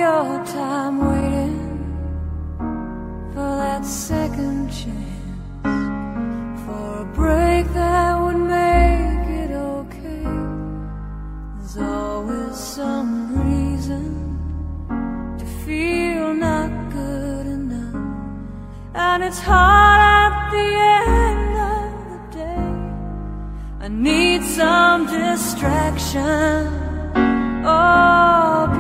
your time waiting for that second chance, for a break that would make it okay. There's always some reason to feel not good enough, and it's hard at the end of the day. I need some distraction. Oh,